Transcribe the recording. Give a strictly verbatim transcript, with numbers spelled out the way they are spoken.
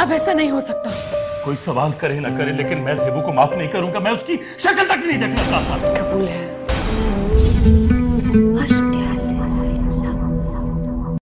अब ऐसा नहीं हो सकता। कोई सवाल करे ना करे, लेकिन मैं ज़ेबू को माफ नहीं करूंगा। मैं उसकी शक्ल तक नहीं देखना चाहता। कबूल है।